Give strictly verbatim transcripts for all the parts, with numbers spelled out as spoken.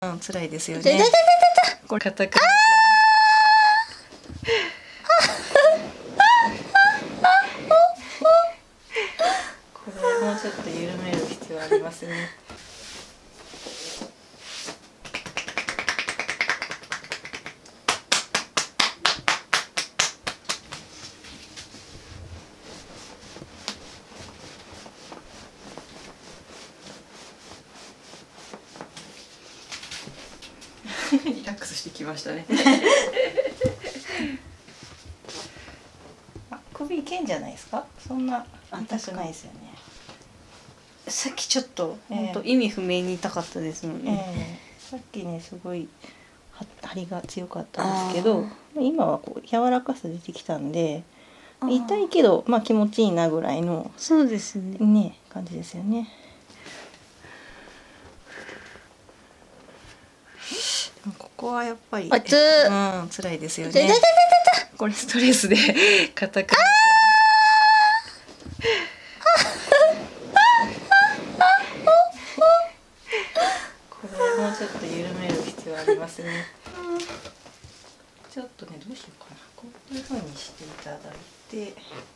うん、辛いですよね。 痛い痛い痛い痛い。 これ硬くなこれもうちょっと緩める必要ありますね。リラックスしてきましたね。あ、首いけんじゃないですか。そんな痛くないですよね。 さっきちょっと、 ええ本当意味不明に痛かったですもんえね。 え、さっきねすごいは張りが強かったんですけど、今はこう柔らかさ出てきたんで、 あー痛いけどまあ気持ちいいなぐらいのそうですね。 ね感じですよね。でもここはやっぱり熱っうん辛いですよね。 痛い痛い痛い痛い痛い。 これストレスで硬くなってこれもうちょっと緩める必要ありますね。ちょっとねどうしようかな、こういう風にしていただいて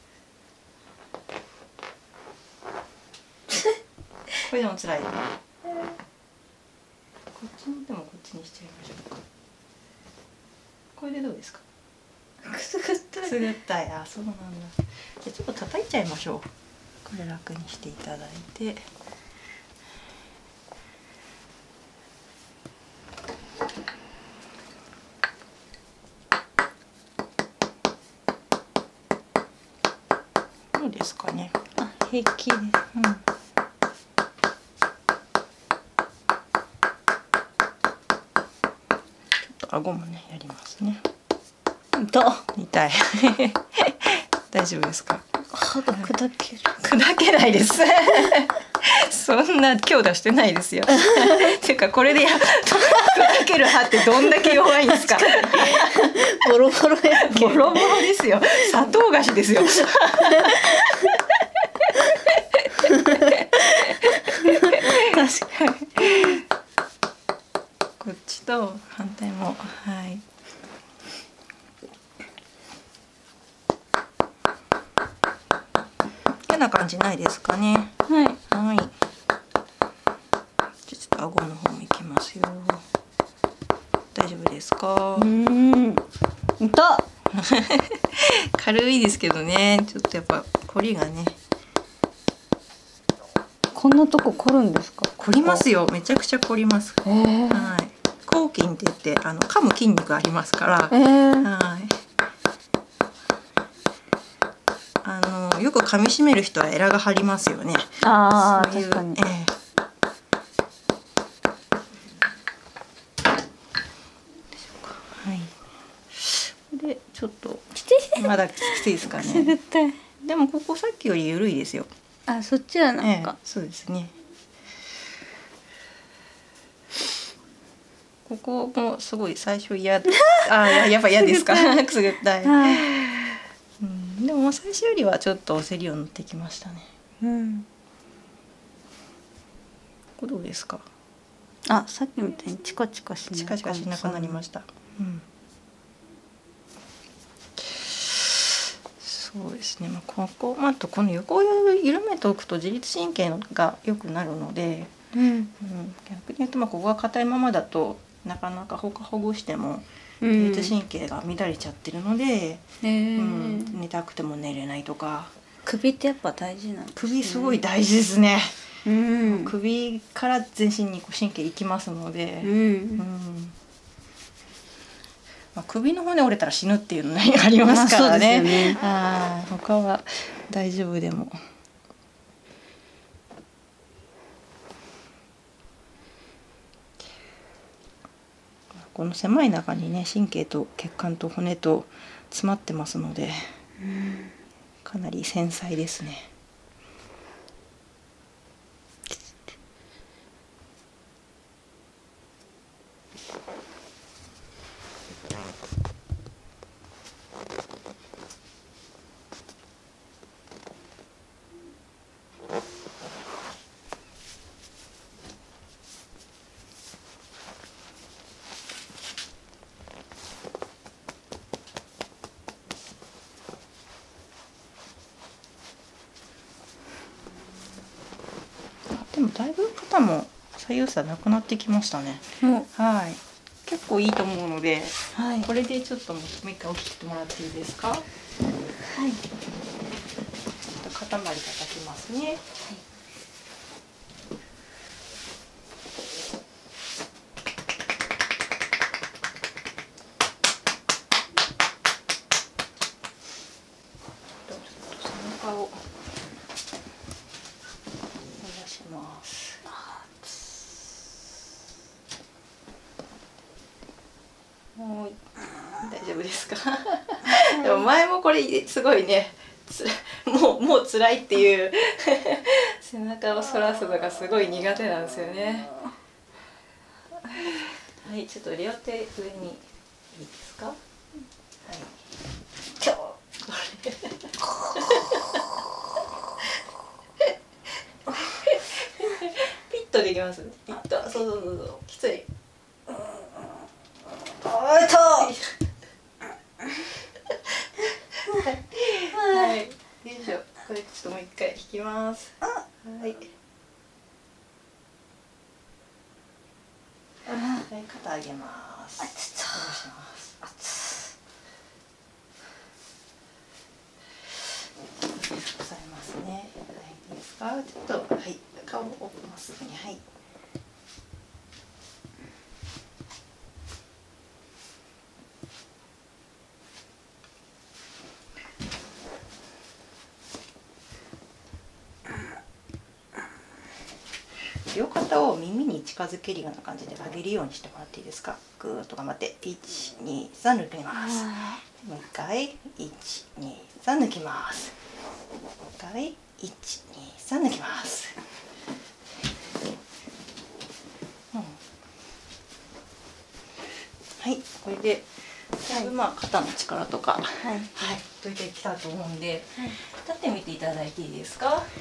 これでも辛い、こっちにでもこっちにしちゃいましょうか。これでどうですか。 くすぐったい。 くすぐったい。あ、そうなんだ。じゃあちょっと叩いちゃいましょう。これ楽にしていただいて。どうですかね。 あ、平気です。 うん。ちょっと顎もねやりますね。 痛っ。 痛い。大丈夫ですか。 歯が砕ける。 砕けないです。そんな強打してないですよ。っていうかこれでや砕ける歯ってどんだけ弱いんですか。 ボロボロやんけ。 ボロボロですよ。砂糖菓子ですよ。 確かに。 こっちと反対もはい。嫌な感じないですかね。 はい。 はい。じゃあちょっと顎の方もいきますよ。大丈夫ですか。 うーん。痛っ。 軽いですけどね、ちょっとやっぱ凝りがね。 こんなとこ凝るんですか。 凝りますよ。めちゃくちゃ凝ります。 へえ。 はい。咬筋って言ってあの噛む筋肉ありますから。 えー、 はい。あのよく噛み締める人はエラが張りますよね。 ああ、 そういう確かに。 ええはい。でちょっときつい。 まだきついですかくすぐっね。 たい。 でもここさっきより緩いですよ。 あ、そっちはなんええか。 そうですね。ここもすごい最初嫌。ああ、ややっぱ嫌ですか。くすぐったい。うん、でも最初よりはちょっと押せるようになってきましたね。 うん。 これどうですか。 あ、さっきみたいにチカチカしない。 チカチカしなくなりました。うん。そうですね。まあここまあとこの横を緩めておくと自律神経が良くなるので、 うん。 うん、逆に言うとまあここが硬いままだとなかなかほかほぐしても自律神経が乱れちゃってるので、 へえ。 うん、寝たくても寝れないとか。 首ってやっぱ大事なんですね。 首すごい大事ですね。 うん。 首から全身にこう神経いきますので、 う。 うんんまあ、首の骨折れたら死ぬっていうのがありますからね。 まあそうですよね。 あー他は大丈夫でも。この狭い中にね神経と血管と骨と詰まってますので、 うん、 かなり繊細ですね。 でもだいぶ肩も左右差なくなってきましたね。 もはい。結構いいと思うので、 う、はい。 これでちょっともう一回起きてもらっていいですか。はい。ちょっと肩周り叩きますね。はい。背中を伸ばします。もう大丈夫ですか。でも前もこれすごいね、つもうもう辛いっていう背中を反らすのがすごい苦手なんですよね。はい、ちょっと両手上にいいですか。はい。今日これピッとできます。ピッと、そうそうそうそう、きつい。あーっと。はい、よいしょ。これちょっともう一回引きます。はい。はい、肩上げます。下ろします。押さえますね。はい、いいですか。ちょっと、はい、顔をまっすぐに、はい。両肩を耳に近づけるような感じで上げるようにしてもらっていいですか。ぐーっと頑張って、いち、に、さん抜きます。もう一回、いち、に、さん抜きます。もう一回、いち、に、さん抜きます。うん、はい、これでだいぶまあ肩の力とか、はい、はい、といてきたと思うんで、はい、立ってみていただいていいですか。はい。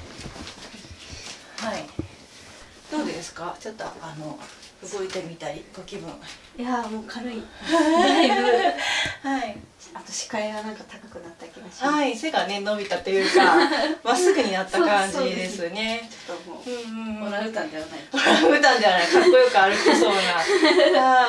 どうですか。ちょっとあの動いてみたりご気分。 いやもう軽い。だいぶ。 はい。 あと視界がなんか高くなった気がします。 はい、背がね伸びたというか、まっすぐになった感じですね。 ちょっともう、うんうん、オランウータンではない。 オランウータンではない、かっこよく歩けそうな。はい。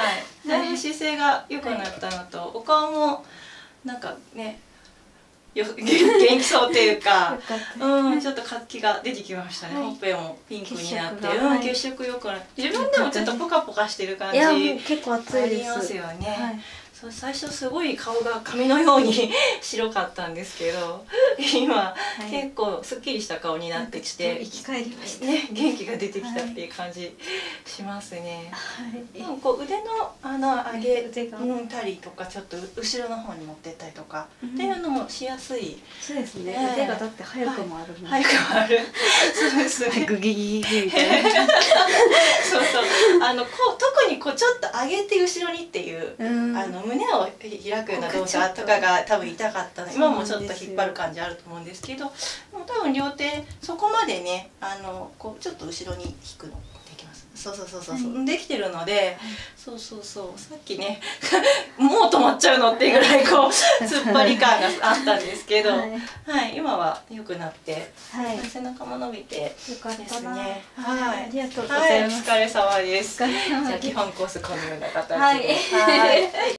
だいぶ姿勢が良くなったのと、お顔もなんかね。よ元気そうっていうか、うん、ちょっと活気が出てきましたね。はい、ほっぺもピンクになって、うん、血色良くなって、自分でもちょっとポカポカしてる感じ。 いや、もう結構暑いです。 ありますよね。はい、そう最初すごい顔が紙のように白かったんですけど、今、はい、結構すっきりした顔になってきて、 生き返りましたね、元気が出てきたっていう感じしますね。はい、でもこう腕のあの上げたりとか、ちょっと後ろの方に持ってったりとか、うん、っていうのもしやすい。 そうですね。えー、腕がだって早くもあるもん。 早くもある。そうですね。 グギギギみたいな。 そうそう。あのこう特にこうちょっと上げて後ろにっていう、うん、あの胸を開くような動作とかが多分痛かったので、今もちょっと引っ張る感じあると思うんですけど、もう多分両手そこまでね、あのこうちょっと後ろに引くのできます。そうそうそうそう、はい、できてるので、はい、そうそうそう、さっきねもう止まっちゃうのっていうぐらいこう突っ張り感があったんですけど、はい、はい、今は良くなって、はい、背中も伸びてですね。はい、ありがとうございます。はい、お疲れ様です。じゃあ基本コースこのような形で。はい。